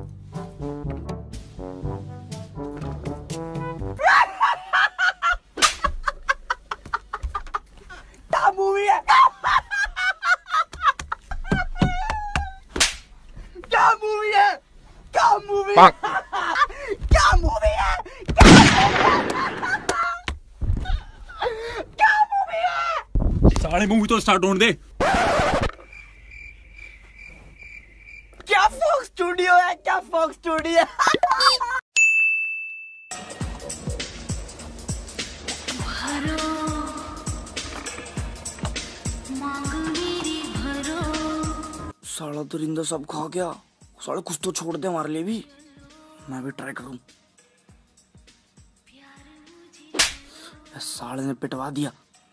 क्या मूवी है? क्या मूवी है? क्या मूवी है? क्या मूवी है? क्या मूवी है? सारे मूवी तो स्टार्ट होने दे। क्या फॉक्स स्टूडियो है? क्या फॉक्स स्टूडियो है? साला तो रिंदा सब खा गया। साला कुछ तो छोड़ दे हमारे लिए भी। मैं भी ट्राई करूं। साले ने पिटवा दिया।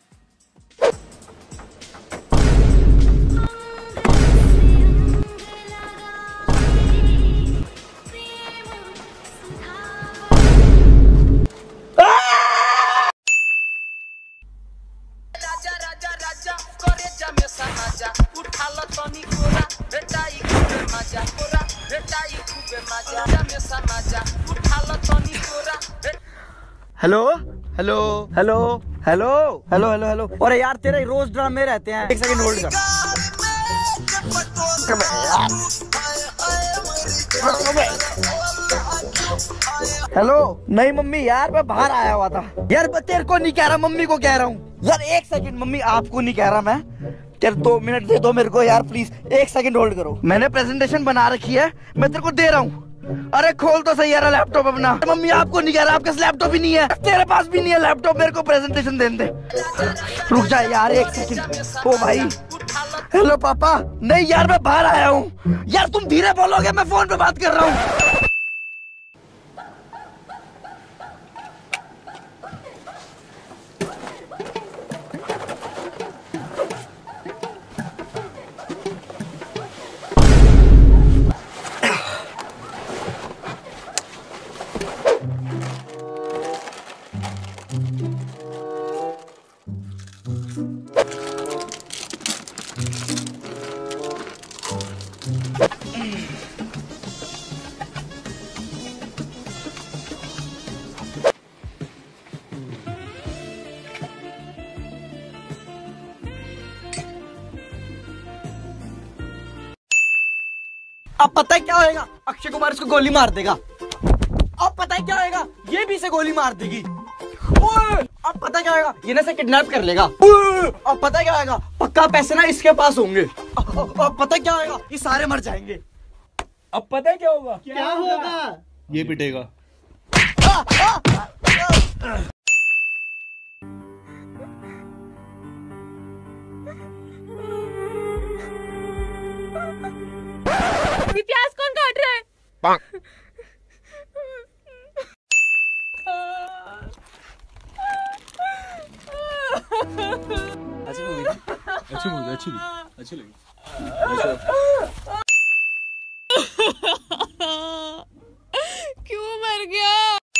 Hello hello hello hello hello hello hello. अरे यार तेरे रोज ड्रामे रहते हैं। एक सेकंड होल्ड कर। हेलो। नहीं मम्मी यार मैं बाहर आया हुआ था यार। तेरे को नहीं कह रहा, मम्मी को कह रहा हूँ यार। एक सेकंड मम्मी, आपको नहीं कह रहा मैं। तेरे 2 मिनट दे दो मेरे को यार प्लीज। एक सेकंड होल्ड करो। मैंने प्रेजेंटेशन बना रखी है, मैं तेरे को दे रहा हूँ। अरे खोल तो सही यार लैपटॉप अपना। मम्मी आपको नहीं कह रहा, आपके लैपटॉप ही नहीं है। तेरे पास भी नहीं है लैपटॉप। मेरे को प्रेजेंटेशन देने दे। रुक जा यार एक सेकंड। ओ भाई हेलो पापा। नहीं यार मैं बाहर आया हूँ यार। तुम धीरे बोलोगे, मैं फोन पे बात कर रहा हूँ। अब पता है क्या होएगा? अक्षय कुमार इसको गोली मार देगा। अब पता है क्या होएगा? ये भी इसे गोली मार देगी। अब पता है क्या होएगा? ये ना इसे किडनैप कर लेगा। अब पता है क्या होएगा? पक्का पैसे ना इसके पास होंगे। अब पता है क्या होएगा? ये सारे मर जाएंगे। अब पता है क्या होगा? क्या होगा? ये पिटेगा। ये प्याज कौन काट रहा है? अच्छी मूवी अच्छी लगी। क्यों मर गया?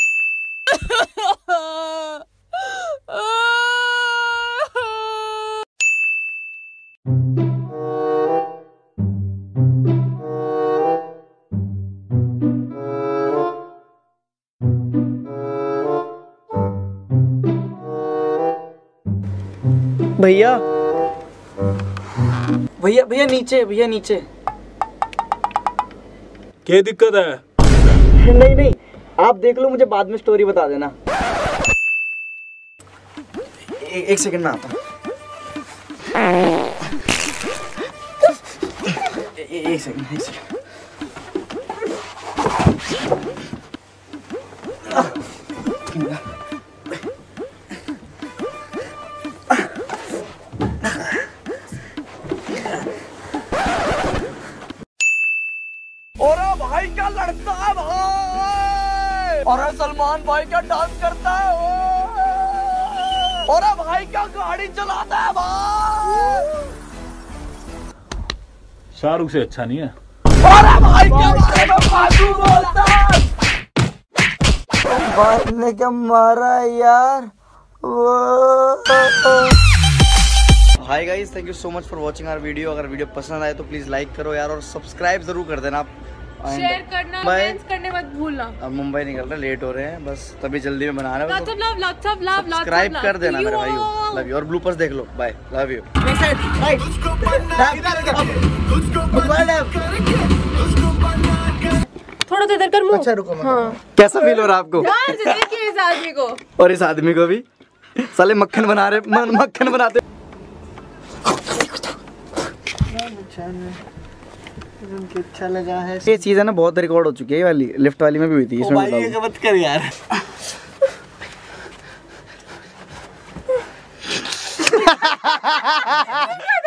भैया भैया भैया नीचे, भैया नीचे। क्या दिक्कत है? नहीं नहीं आप देख लो, मुझे बाद में स्टोरी बता देना। एक सेकंड में आता हूँ। एक सेकंड। और भाई क्या लड़ता है भाई। और सलमान भाई क्या डांस करता है। और भाई क्या गाड़ी चलाता है भाई। शाहरुख से अच्छा नहीं है। और भाई क्या बारे में फालतू बोलता है। भाई ने क्या मारा है यार। Hi guys, thank you so much for watching our video. अगर वीडियो पसंद आए तो प्लीज़ लाइक करो यार, और सब्सक्राइब ज़रूर कर देना। शेयर करना, Bye. कमेंट्स करने मत भूलना। अब मुंबई निकल रहे, लेट हो रहे हैं, बस तभी जल्दी में बना रहे हैं। Lots of love, lots of love, lots of subscribe love कर देना to मेरे you भाइयों, all. Love you. और ब्लूपर्स देख लो, बाय, लव यू। थोड़ा तो इधर कर मुंह। अच्छा रुको, हाँ। कैसा फील हो रहा है आपको? यार देखिए इस आदमी को। और इस आदमी को भी साले मक्खन बना रहे, मक्खन बनाते। अच्छा लगा है ये चीज है ना, बहुत रिकॉर्ड हो चुकी है। ये वाली लिफ्ट वाली में भी हुई थी, इसमें भाई ये मत कर यार।